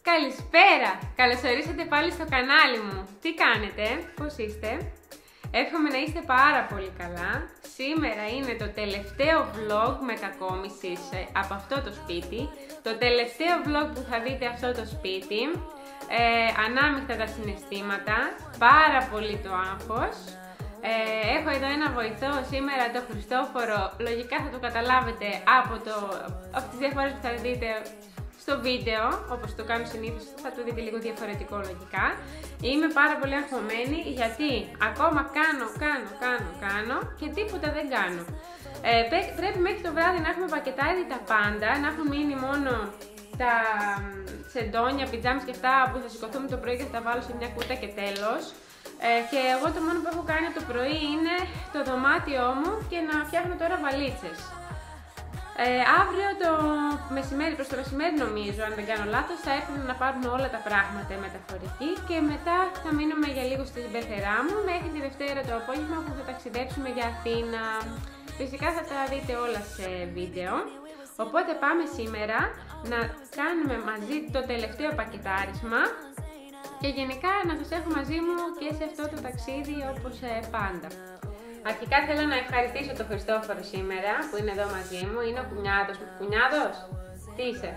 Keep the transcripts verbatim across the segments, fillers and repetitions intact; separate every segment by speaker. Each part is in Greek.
Speaker 1: Καλησπέρα! Καλώς ορίσατε πάλι στο κανάλι μου. Τι κάνετε, πώς είστε? Εύχομαι να είστε πάρα πολύ καλά. Σήμερα είναι το τελευταίο vlog μετακόμισης από αυτό το σπίτι. Το τελευταίο vlog που θα δείτε αυτό το σπίτι. Ε, ανάμεικτα τα συναισθήματα, πάρα πολύ το άγχος. Ε, έχω εδώ ένα βοηθό σήμερα, το Χριστόφορο. Λογικά θα το καταλάβετε από, το, από τις διαφορές που θα δείτε στο βίντεο, όπως το κάνω συνήθως, θα το δείτε λίγο διαφορετικό λογικά. Είμαι πάρα πολύ αγχωμένη γιατί ακόμα κάνω, κάνω, κάνω, κάνω και τίποτα δεν κάνω. Ε, πρέπει μέχρι το βράδυ να έχουμε πακετάρει τα πάντα, να έχουν μείνει μόνο τα σεντόνια, πιτζάμες και αυτά που θα σηκωθούμε το πρωί και θα τα βάλω σε μια κούτα και τέλος. Ε, και εγώ το μόνο που έχω κάνει το πρωί είναι το δωμάτιό μου και να φτιάχνω τώρα βαλίτσες. Ε, αύριο το μεσημέρι, προς το μεσημέρι νομίζω, αν δεν κάνω λάθος, θα έρθουν να πάρουν όλα τα πράγματα μεταφορική και μετά θα μείνουμε για λίγο στην πεθερά μου μέχρι τη Δευτέρα το απόγευμα που θα ταξιδέψουμε για Αθήνα. Φυσικά θα τα δείτε όλα σε βίντεο. Οπότε πάμε σήμερα να κάνουμε μαζί το τελευταίο πακετάρισμα και γενικά να σας έχω μαζί μου και σε αυτό το ταξίδι όπως πάντα. Αρχικά θέλω να ευχαριστήσω τον Χριστόφορο σήμερα που είναι εδώ μαζί μου. Είναι ο κουνιάδος μου. Κουνιάδος, τι είσαι?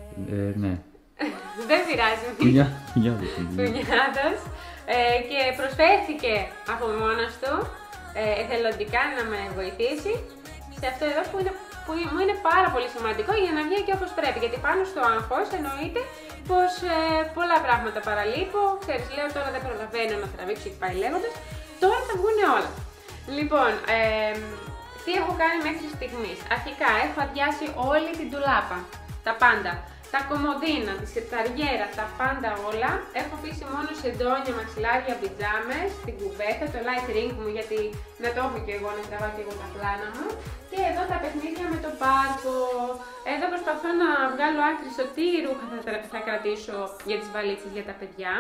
Speaker 2: Ε, ναι.
Speaker 1: Δεν πειράζει.
Speaker 2: Κουνιάδος.
Speaker 1: Κουνιάδος. Ε, και προσφέρθηκε από μόνος του ε, εθελοντικά να με βοηθήσει σε αυτό εδώ που, είναι, που μου είναι πάρα πολύ σημαντικό για να βγει και όπως πρέπει. Γιατί πάνω στο άγχος εννοείται πως ε, πολλά πράγματα παραλείπω. Ξέρεις, λέω τώρα δεν προλαβαίνω να τραβήξω και πάει λέγοντας. Τώρα θα βγουν όλα. Λοιπόν, ε, τι έχω κάνει μέχρι στιγμής? Αρχικά έχω αδειάσει όλη την ντουλάπα, τα πάντα, τα κομμωδίνα, τη σεταριέρα, τα πάντα όλα. Έχω αφήσει μόνο σεντόνια, μαξιλάρια, πιτζάμες, την κουβέρτα, το light ring μου γιατί να το έχω και εγώ, να τραβάω και εγώ τα πλάνα μου. Και εδώ τα παιχνίδια με το πάρκο. Εδώ προσπαθώ να βγάλω άκρη στο τι ρούχα θα, θα κρατήσω για τις βαλίτσες για τα παιδιά.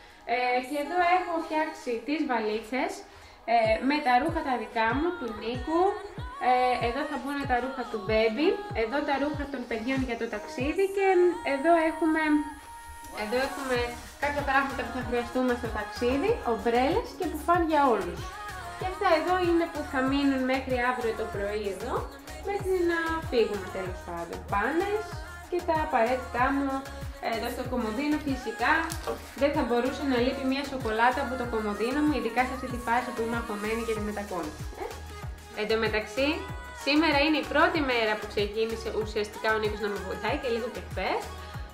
Speaker 1: Ε, και εδώ έχω φτιάξει τις βαλίτσες. Ε, με τα ρούχα τα δικά μου, του Νίκου, ε, εδώ θα μπουν τα ρούχα του Baby, εδώ τα ρούχα των παιδιών για το ταξίδι και εδώ έχουμε, εδώ έχουμε κάποια πράγματα που θα χρειαστούμε στο ταξίδι, ομπρέλες και μπουφάν για όλους. Και αυτά εδώ είναι που θα μείνουν μέχρι αύριο το πρωί εδώ, μέχρι να φύγουμε τέλος πάντων. Πάνες και τα απαραίτητά μου. Εδώ στο κομμωδίνο φυσικά δεν θα μπορούσε να λείπει μια σοκολάτα από το κομμωδίνο μου, ειδικά σε αυτή τη φάση που είμαι αγχωμένη και τη μετακόμιση. Ε? Εν τω μεταξύ, σήμερα είναι η πρώτη μέρα που ξεκίνησε ουσιαστικά ο Νίκος να με βοηθάει και λίγο και χθες.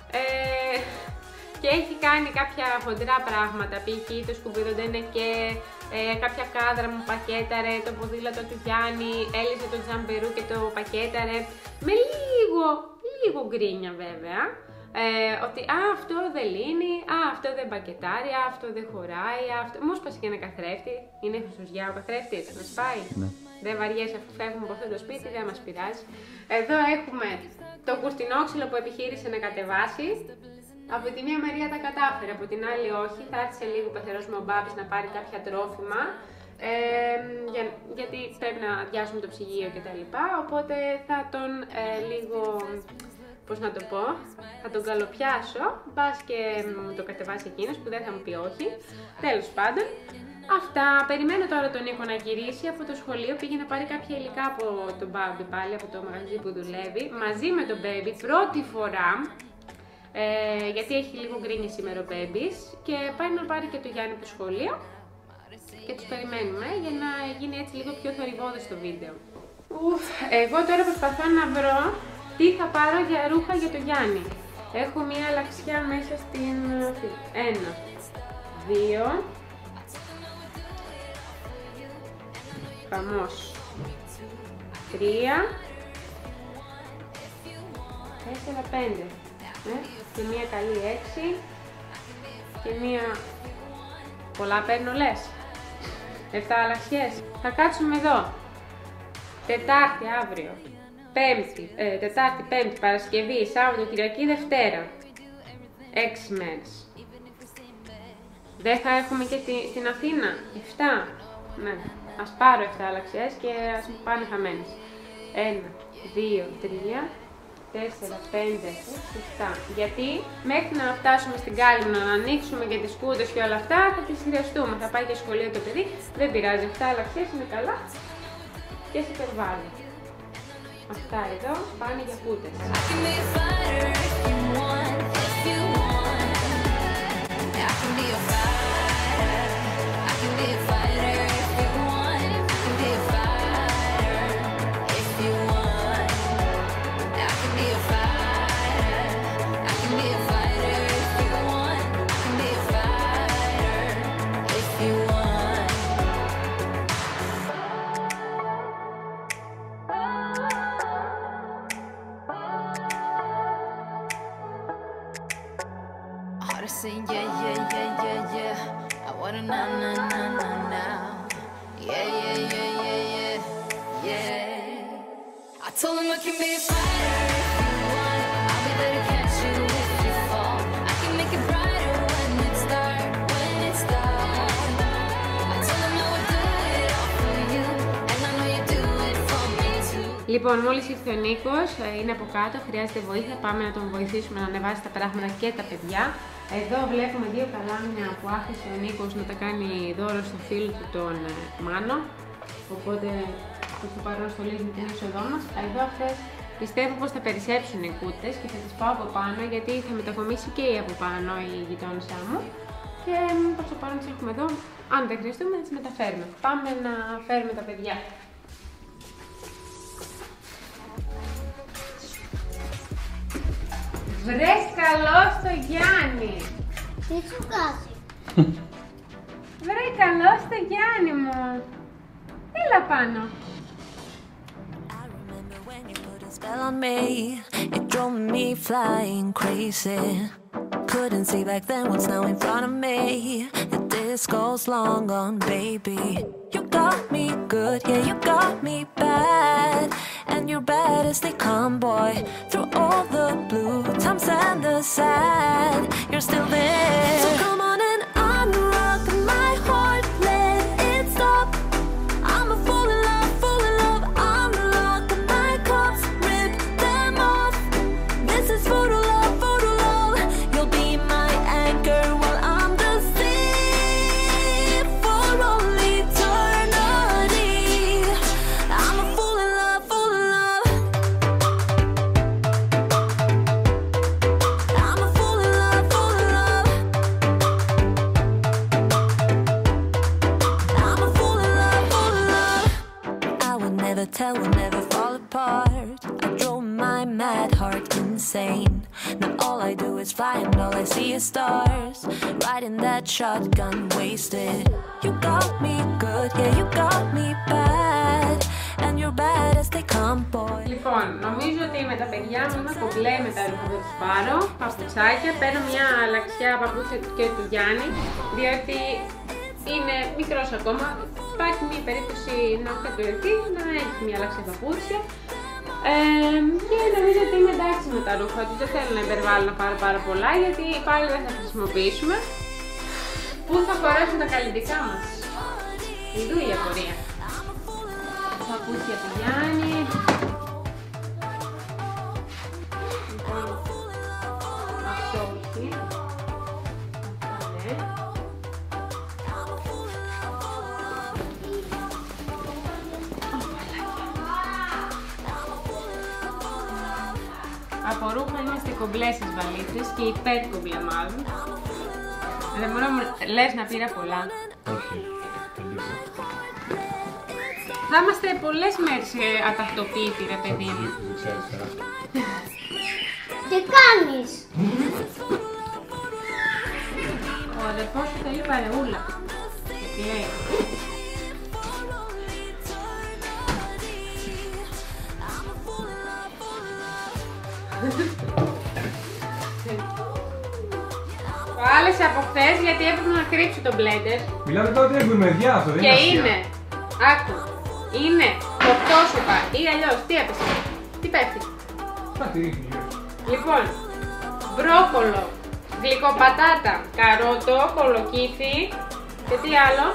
Speaker 1: Ε, και έχει κάνει κάποια χοντρά πράγματα, π.χ. το σκουπιδοντένε και ε, κάποια κάδρα μου πακέταρε, το ποδήλατο του Γιάννη, έλυσε το τζαμπερού και το πακέταρε, με λίγο, λίγο γκρίνια βέβαια. Ε, ότι α, αυτό δεν λύνει, α, αυτό δεν πακετάρει, α, αυτό δεν χωράει, α, αυτό... Μου σπάσει και ένα καθρέφτη, είναι χρυσοζιά ο καθρέφτης, να σπάει. Ναι. Δεν βαριέσαι αφού φεύγουμε από αυτό το σπίτι, δεν μας πειράζει. Εδώ έχουμε το κουρτινόξυλο που επιχείρησε να κατεβάσει. Από τη μία μεριά τα κατάφερε, από την άλλη όχι, θα έρθει σε λίγο πεθερός μου ο Μπάμπης να πάρει κάποια τρόφιμα. Ε, για, γιατί πρέπει να αδειάσουμε το ψυγείο κτλ. Οπότε θα τον ε, λίγο... πώς να το πω, θα τον καλοπιάσω, μπας και μου το κατεβάσει εκείνος που δεν θα μου πει όχι. Τέλος πάντων, αυτά. Περιμένω τώρα τον Νίκο να γυρίσει από το σχολείο, πήγε να πάρει κάποια υλικά από τον Baby πάλι, από το μαγαζί που δουλεύει, μαζί με τον Baby, πρώτη φορά, ε, γιατί έχει λίγο γκρίνει σήμερα ο Baby's και πάει να πάρει και το Γιάννη από το σχολείο και τους περιμένουμε για να γίνει έτσι λίγο πιο θορυβώδες το βίντεο. Ουφ, εγώ τώρα προσπαθώ να βρω τι θα πάρω για ρούχα για το Γιάννη. Έχω μία αλλαξιά μέσα στην... Ένα, δύο... Χαμός. Τρία... Τέσσερα, πέντε. Ε, και μία καλή έξι. Και μία... Πολλά παίρνω λες. Εφτά αλλαξιές. Θα κάτσουμε εδώ. Τετάρτη αύριο. Πέμπτη, ε, Τετάρτη, Πέμπτη, Παρασκευή, Σάββατο, Κυριακή, Δευτέρα. Έξι μέρες. Δεν θα έχουμε και τη, στην Αθήνα. Εφτά. Ναι. Ας πάρω εφτά αλλαξιές και ας μου πάνε χαμένες. Ένα, δύο, τρία, τέσσερα, πέντε, έξι, επτά. Γιατί μέχρι να φτάσουμε στην κάλυμνο, να ανοίξουμε και τις κούτες και όλα αυτά, θα τις χρειαστούμε. Θα πάει και σχολείο το παιδί, δεν πειράζει. Αυτά αλλά ξέρεις είναι καλά και σε υπερβάλλει. Αυτά εδώ πάνε για κούτες.
Speaker 3: Saying yeah, yeah, yeah, yeah, yeah. I wanna na na na na na. Yeah, yeah, yeah, yeah, yeah, yeah. I told him I can be a fighter if you want. I'll be there to catch you if you fall. I can make it brighter when it's dark, when it's dark. I told him I would do it all for you, and I know you do it for me too.
Speaker 1: Λοιπόν, μόλις ήρθε ο Νίκος, είναι από κάτω, χρειάζεται βοήθεια. Πάμε να τον βοηθήσουμε να ανεβάσει τα πράγματα και τα παιδιά. Εδώ βλέπουμε δύο καλάμια που άφησε ο Νίκος να τα κάνει δώρο στο φίλο του τον Μάνο. Οπότε προς το παρόν στολίζουν την είσοδό μας. Εδώ αυτές πιστεύω πως θα περισσέψουν οι κούτες και θα τις πάω από πάνω γιατί θα μετακομίσει και η από πάνω η γειτόνισά μου. Και προς το παρόν τις έχουμε εδώ. Αν δεν χρειαστούμε θα τις μεταφέρουμε. Πάμε να φέρουμε τα παιδιά. Βρε καλό στο Γιάννη!
Speaker 4: Τι σου κάνει?
Speaker 1: Βρε καλό στο Γιάννη μου! Έλα πάνω!
Speaker 3: Spell on me, it drove me flying crazy. Couldn't see back then what's now in front of me. The disco's long gone, baby. You got me good, yeah, you got me bad. And you're bad as they come, boy. Through all the blue times and the sad, you're still there. So come on and unrock my heart, let it stop. I'm a fool in love, fool in love. Unlock my cups, rip them off. This is photo love, photo love. You'll be my anchor while I'm the sea for all eternity. I'm a fool in love, fool in love. I'm a fool in love, fool in love. I'm a fool in love, fool in love. I would never tell, would never fall apart. I drove my mad heart insane. Now all I do is fly and all I see is stars. Riding that shotgun wasted. You got me good, yeah, you got me bad. And you're bad as they come, boy.
Speaker 1: Λοιπόν, νομίζω ότι με τα παιδιά μου είμαι κομπλέ με τα ρούχα που τους πάρω. Παπουτσάκια, παίρνω μια αλλαξιά παπούτσια και του Γιάννη, διότι είναι μικρός ακόμα. Υπάρχει μια περίπτωση να κατουερθεί, να έχει μια αλλαξιά παπούτσια. Ε, και νομίζω ότι είμαι εντάξει με τα ρούχα του. Δεν θέλω να υπερβάλλω να πάρω πάρα πολλά γιατί πάλι δεν θα χρησιμοποιήσουμε. Πού θα φορέσουν τα καλλιτικά μας? Ιδού η απορία. Παπούτσια του Γιάννη. Λοιπόν, αυτό όχι. Από ρούχα είμαστε κομπλές στις βαλίτσες και υπέρ κομπλέ μάλλον. Δεν μπορώ να λες να πήρα πολλά.
Speaker 2: Όχι, τελείως.
Speaker 1: Θα είμαστε πολλές μέρες ατακτοποιητοί ρε παιδί μου.
Speaker 2: Δεν ξέρεις καλά.
Speaker 4: Τι κάνεις?
Speaker 1: Ο αδερφός σου θέλει παρεούλα. Και λέει. Το άλεσε από χθες γιατί έπρεπε να κρύψει το μπλέντερ.
Speaker 5: Μιλάμε τώρα ότι έχουμε παιδιά, αυτό δεν
Speaker 1: Και
Speaker 5: είναι αστεία.
Speaker 1: είναι, άκου, είναι κοκτόσουπα ή αλλιώς, τι έπεσε, τι πέφτει.
Speaker 5: Κάτι ρίχνει.
Speaker 1: Λοιπόν, μπρόκολο, γλυκοπατάτα, καρότο, κολοκύθι και τι άλλο.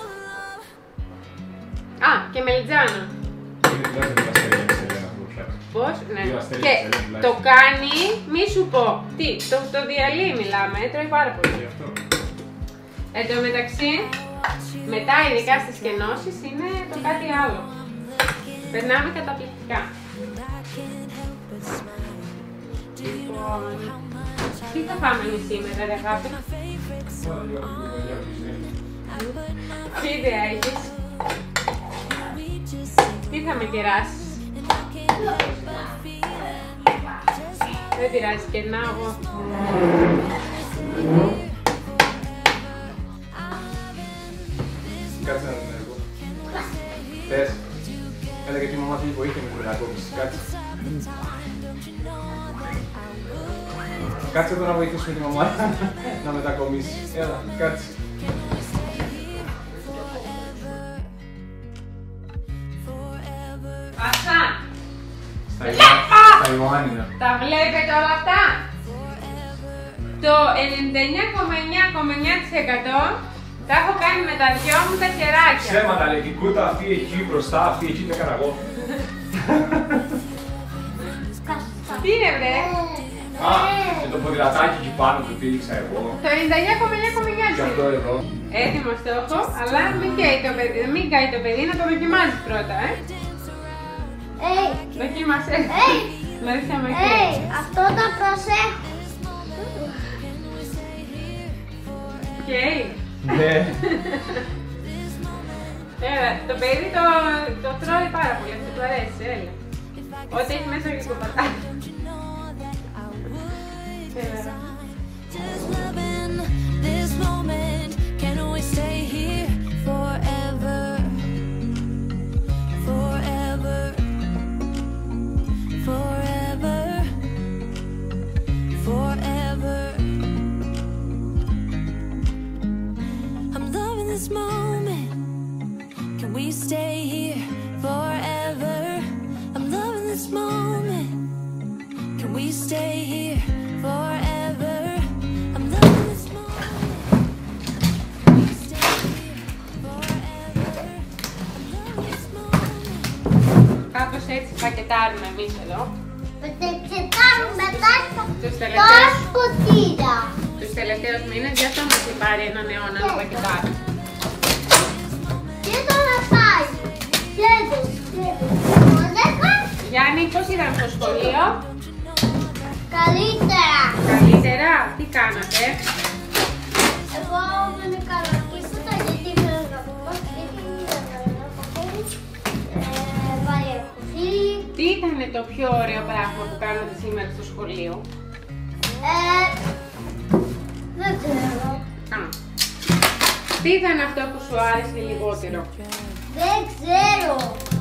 Speaker 1: Α, και μελιτζάνα.
Speaker 5: Δεν είναι τα σχέδια της Ελένας που φτιάξει.
Speaker 1: Πώς, ναι.
Speaker 5: Δύο αστέρια,
Speaker 1: Και
Speaker 5: αστέρια, τουλάχιστον.
Speaker 1: το κάνει, μη σου πω, τι, το, το διαλύει μιλάμε, τρώει πάρα πολύ.
Speaker 5: Γι' αυτό.
Speaker 1: Εν τω μεταξύ, μετά ειδικά στις κενώσεις είναι το κάτι άλλο. Περνάμε καταπληκτικά. Λοιπόν, τι θα φάμε εμείς σήμερα ρε αγάπη? Τι ιδέα έχεις? Τι θα με κεράσεις? Δεν πειράζει, κερνάω εγώ.
Speaker 5: Κάτσε να δούμε εγώ. Θες. Έλα γιατί η μαμά θέλει βοήθεια με την μετακόμιση. Κάτσε. Κάτσε εδώ να βοηθήσουμε τη μαμά να μετακομίσει. Έλα, κάτσε.
Speaker 1: Πασά!
Speaker 5: Στα Ιωάννινα.
Speaker 1: Τα βλέπετε όλα αυτά? Το ενενήντα εννιά κόμμα εννιά κόμμα εννιά τοις εκατό τα έχω κάνει με τα δυο μου τα χεράκια.
Speaker 5: Ψέματα λέει, η κούτα αυτή εκεί μπροστά, αυτή εκεί το έκανα εγώ.
Speaker 1: Τι είναι βρε?
Speaker 5: Α, και το ποδηλατάκι εκεί πάνω που τύλιξα εγώ.
Speaker 1: Το ενενήντα εννιά κόμμα εννιά κόμμα εννιά
Speaker 5: Και αυτό εδώ.
Speaker 1: Έτοιμο το έχω, αλλά μην καίει το παιδί, μην καίει το παιδί, να το δοκιμάζει πρώτα, ε.
Speaker 4: Έι,
Speaker 1: Δοκίμασε.
Speaker 4: Έι.
Speaker 1: Δηλαδή θα με
Speaker 4: έι,
Speaker 1: καίει.
Speaker 4: αυτό το προσέχω.
Speaker 1: Καίει.
Speaker 5: Ναι.
Speaker 1: Έλα, το παιδί το, το τρώει πάρα πολύ, αυτό του αρέσει, έλα. Ό,τι έχει μέσα και το πατάκι. Έλα.
Speaker 3: Just loving this moment. Can we stay here forever? Forever. Forever. Forever. I'm loving this moment. Can we stay here forever? I'm loving this moment. Can we stay here forever? I'm loving this moment. Can we stay here forever? I'm loving this moment.
Speaker 1: Κάπως έτσι πακετάρουμε εμείς εδώ.
Speaker 4: Πετεξετάρουμε μετά το
Speaker 1: Τους
Speaker 4: το
Speaker 1: τελευταίους,
Speaker 4: σκοτήρα.
Speaker 1: τους τελευταίους μήνες, γι' αυτό μας έχει πάρει έναν αιώνα να πακετάρουμε.
Speaker 4: Και το να πάει. Следует, следует. Μολέκα,
Speaker 1: Γιάννη, πώς ήταν στο σχολείο?
Speaker 4: καλύτερα.
Speaker 1: Καλύτερα, τι κάνατε?
Speaker 4: Εγώ δεν έκανα τίποτα γιατί ήθελα να πω πώς γιατί ήθελα να πω πώς. Ε, Βάλει έχω φίλοι.
Speaker 1: Τι ήταν το πιο ωραίο πράγμα που κάνατε σήμερα στο σχολείο?
Speaker 4: Ε, δεν ξέρω.
Speaker 1: Α. Τι ήταν αυτό που σου άρεσε λιγότερο?
Speaker 4: Δεν ξέρω.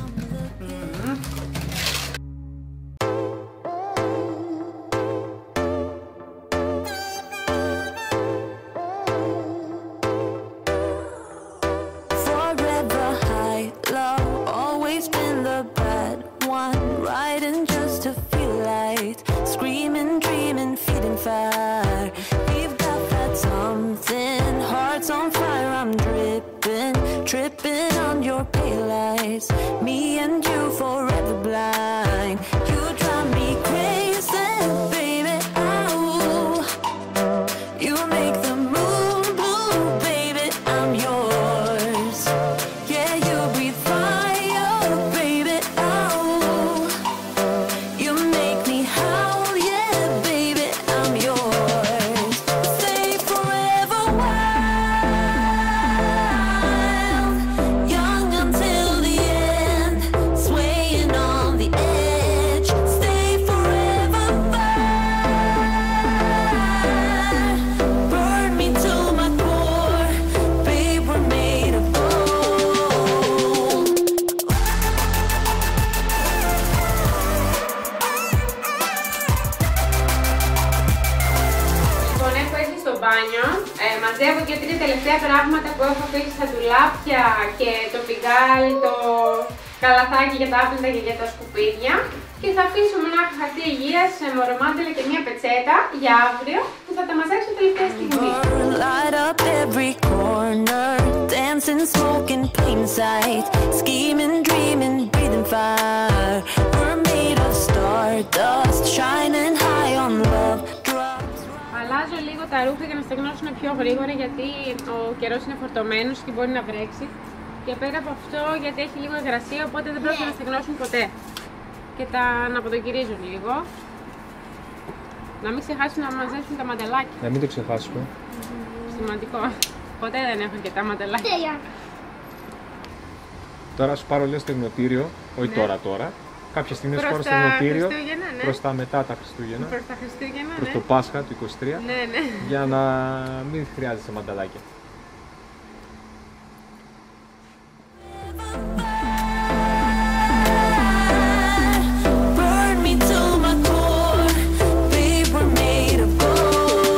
Speaker 3: Forever high, low, always been the bad one. Riding just to feel light, screaming, dreaming, feeding fire. We've got that something, hearts on fire. I'm dripping, tripping on your pale lights. Me and you forever blind. You drive me crazy, baby. Oh, you make the moon blue, baby. I'm yours. Yeah, you breathe fire, baby. Oh, you make me howl, yeah, baby. I'm yours. Stay forever wild, young until the end, swaying on the edge. Stay forever fire, burn me to my core, babe. We're made of gold.
Speaker 1: Λοιπόν, έχω έρθει στο μπάνιο, ε, μαζεύω και τρία τελευταία πράγματα που έχω αφήσει στα ντουλάπια και το πιγκάλι, το καλαθάκι για τα άπλυτα και για τα σκουπίδια και θα αφήσω μονάχα χαρτί υγείας, μορομάντελα και μια πετσέτα για αύριο που θα τα μαζέψω τελευταία στιγμή.
Speaker 3: Light up every corner, dancing, smoking, plain sight, scheming, dreaming, breathing fire. We're made of stars. stardust shining high on love drops.
Speaker 1: Αλλάζω λίγο τα ρούχα για να στεγνώσουν πιο γρήγορα, γιατί ο καιρός είναι φορτωμένος και μπορεί να βρέξει. Και πέρα από αυτό, γιατί έχει λίγο υγρασία, οπότε δεν πρόκειται να στεγνώσουν ποτέ. Και τα αναποδοκυρίζουν λίγο. Να μην ξεχάσουν να μαζέψουν τα μαντελάκια.
Speaker 5: Να μην το ξεχάσουμε.
Speaker 1: Σημαντικό. Ποτέ δεν έχω και τα μαντελάκια.
Speaker 5: Τώρα σου πάρω λίγο στεγνοτήριο, όχι
Speaker 1: Ναι.
Speaker 5: τώρα τώρα. Κάποια στιγμή σου
Speaker 1: Προς
Speaker 5: πάρω
Speaker 1: τα
Speaker 5: στεγνοτήριο
Speaker 1: Χριστούγεννα, ναι.
Speaker 5: προς τα μετά τα Χριστούγεννα,
Speaker 1: Προς τα Χριστούγεννα,
Speaker 5: προς
Speaker 1: ναι.
Speaker 5: το Πάσχα του είκοσι τρία,
Speaker 1: Ναι, ναι.
Speaker 5: για να μην χρειάζεσαι μανταλάκια.
Speaker 3: Burn me to my core, babe, we're made of gold.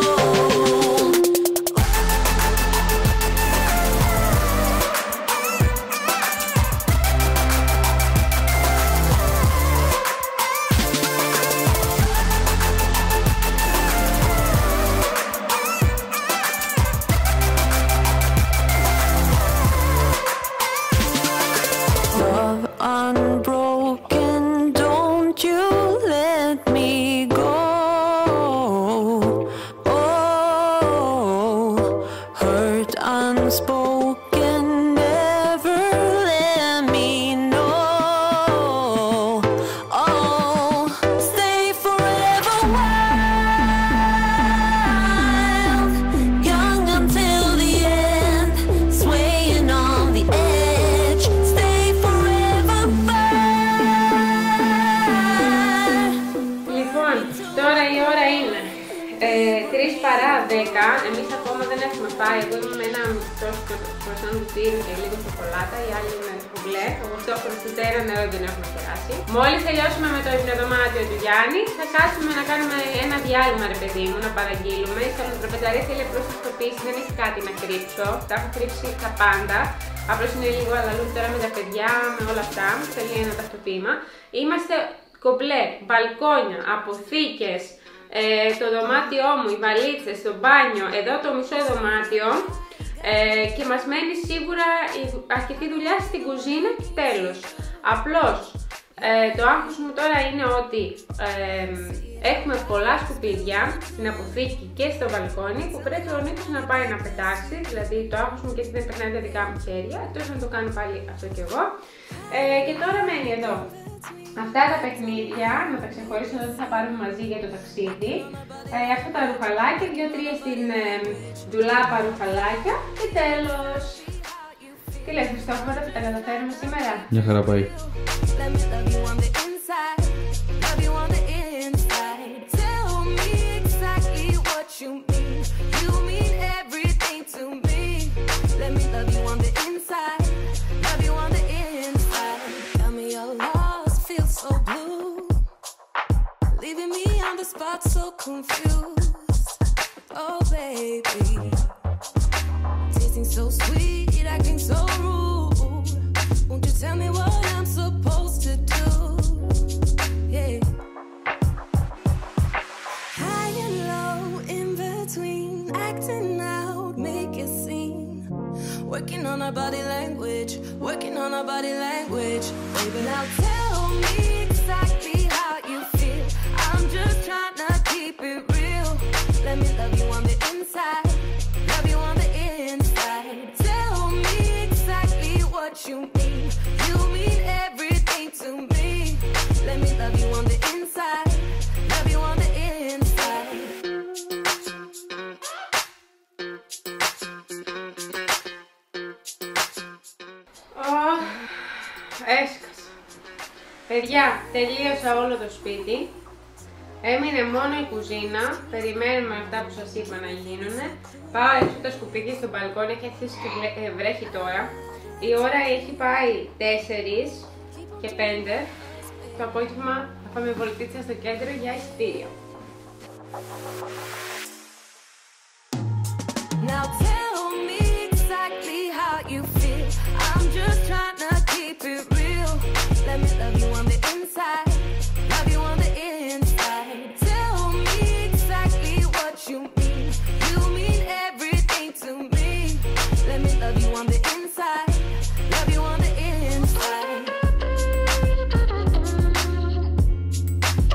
Speaker 3: Love unbroken, don't you let me go. Oh, hurt unspoken, never let me know. Oh, stay forever wild, young until the end, swaying on the edge. Stay forever fine.
Speaker 1: Λοιπόν, τώρα η ώρα είναι ε, τρεις παρά δέκα. Εμείς ακόμα δεν έχουμε φάει. Εγώ είμαι με ένα μισό προσόν του τύρου και λίγο σοκολάτα. Οι άλλοι είναι το μπλε. Εγώ αυτό χρωστητέρα νερό δεν έχουμε περάσει. Μόλις τελειώσουμε με το υπνοδωμάτιο του Γιάννη, θα κάτσουμε να κάνουμε ένα διάλειμμα, ρε παιδί μου, να παραγγείλουμε. Η σαλοντροπεταρία θέλει απλώς ταυτοποίηση, δεν έχει κάτι να κρύψω. Τα έχω κρύψει τα πάντα. Απλώς είναι λίγο αλλαλούν τώρα με τα παιδιά, με όλα αυτά. Θέλει ένα ταυτοποίημα. Είμαστε κομπλέ, μπαλκόνια, αποθήκες, ε, το δωμάτιό μου, οι βαλίτσες, το μπάνιο, εδώ το μισό δωμάτιο, ε, και μας μένει σίγουρα αρκετή δουλειά στην κουζίνα και τέλος. Απλώς ε, το άγχος μου τώρα είναι ότι ε, έχουμε πολλά σκουπίδια στην αποθήκη και στο μπαλκόνι που πρέπει ο Νίκος να πάει να πετάξει, δηλαδή το άγχος μου και έτσι δεν περνάει τα δικά μου χέρια, εκτός να το κάνω πάλι αυτό κι εγώ. Ε, και τώρα μένει εδώ αυτά τα παιχνίδια, να τα ξεχωρίσω ότι θα πάρουμε μαζί για το ταξίδι. Ε, αυτά τα ρουχαλάκια, δύο-τρία στην ε, ντουλάπα ρουχαλάκια και τέλος. Τι λες Χριστόφορα, θα τα καταφέρουμε σήμερα?
Speaker 5: Μια χαρά πάει.
Speaker 3: Let me love you on the inside, love you on the inside. Tell me exactly what you mean. You mean everything to me. Let me love you on the inside, love you on the inside. Tell me you're lost, feel so blue, leaving me on the spot so confused. Oh baby, tasting so sweet, acting so rude. Won't you tell me what I'm supposed to do? Yeah. High and low, in between, acting out, make a scene. Working on our body language, working on our body language. Baby, now tell me exactly how you feel. I'm just trying to keep it real. Let me love you on the inside, love you on the inside. Tell me exactly what you mean. You mean everything to me. Let me love you on the inside, love you on the inside.
Speaker 1: Oh, έσκασα. Παιδιά, τελείωσα όλο το σπίτι. Έμεινε μόνο η κουζίνα. Περιμένουμε αυτά που σας είπα να γίνουν. Πάω έξω τα σκουπίδια στο μπαλκόνι, έχει αρχίσει και βρέχει τώρα. Η ώρα έχει πάει τέσσερις και πέντε. Το απόγευμα θα πάμε βολτίτσα στο κέντρο για εισιτήριο.
Speaker 3: Now tell me exactly how you feel. I'm just trying to keep it real. Let me love you on the inside, love you on the inside. Tell me exactly what you mean. You mean everything to me. Let me love you on the inside, love you on the inside.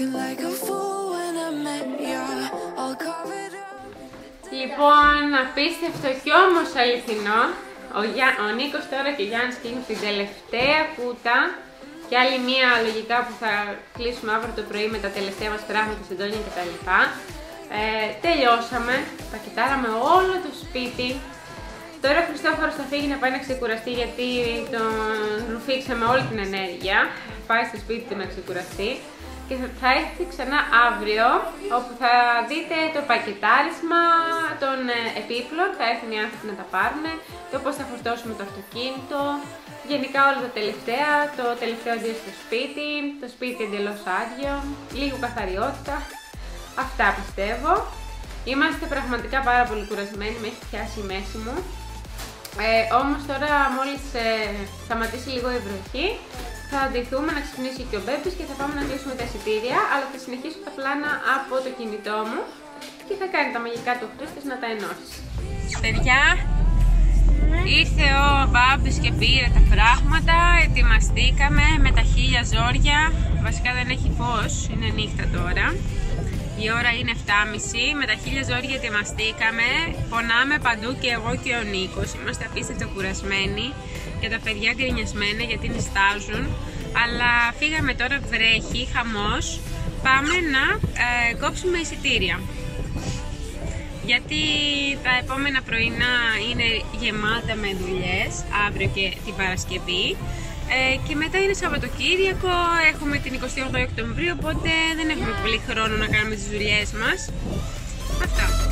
Speaker 1: Λοιπόν, απίστευτο κι όμως αληθινό. Ο, Γιά... ο Νίκος τώρα και ο Γιάννης κλείνουν την τελευταία κούτα και άλλη μία λογικά που θα κλείσουμε αύριο το πρωί με τα τελευταία μας πράγματα, συντόνια κτλ. Ε, τελειώσαμε, πακετάραμε όλο το σπίτι. Τώρα ο Χριστόφορος θα φύγει να πάει να ξεκουραστεί γιατί τον ρουφήξαμε όλη την ενέργεια. Πάει στο σπίτι του να ξεκουραστεί και θα έρθει ξανά αύριο, όπου θα δείτε το πακετάρισμα των επίπλων. Θα έρθουν οι άνθρωποι να τα πάρουν, το πώς θα φορτώσουμε το αυτοκίνητο, γενικά όλα τα τελευταία, το τελευταίο αντίο στο σπίτι, το σπίτι εντελώς άδειο, λίγο καθαριότητα. Αυτά πιστεύω. Είμαστε πραγματικά πάρα πολύ κουρασμένοι, με έχει πιάσει η μέση μου. Ε, όμως τώρα μόλις ε, σταματήσει λίγο η βροχή, θα ντυθούμε να ξυπνήσει και ο Μπέμπης και θα πάμε να κλείσουμε τα εισιτήρια, αλλά θα συνεχίσω τα πλάνα από το κινητό μου και θα κάνει τα μαγικά του Χρήστος να τα ενώσει. Παιδιά, ήρθε ο Μπάμπης και πήρε τα πράγματα, ετοιμαστήκαμε με τα χίλια ζόρια, βασικά δεν έχει φως, είναι νύχτα τώρα. Η ώρα είναι εφτά και μισή, με τα χίλια ζόρια ετοιμαστήκαμε, πονάμε παντού και εγώ και ο Νίκος, είμαστε απίστευτα κουρασμένοι και τα παιδιά γκρινιασμένα γιατί νηστάζουν, αλλά φύγαμε τώρα, βρέχει, χαμός, πάμε να ε, κόψουμε εισιτήρια. Γιατί τα επόμενα πρωινά είναι γεμάτα με δουλειές, αύριο και την Παρασκευή. Ε, και μετά είναι Σαββατοκύριακο, έχουμε την εικοστή όγδοη Οκτωβρίου, οπότε δεν έχουμε πολύ χρόνο να κάνουμε τις δουλειές μας. Αυτά.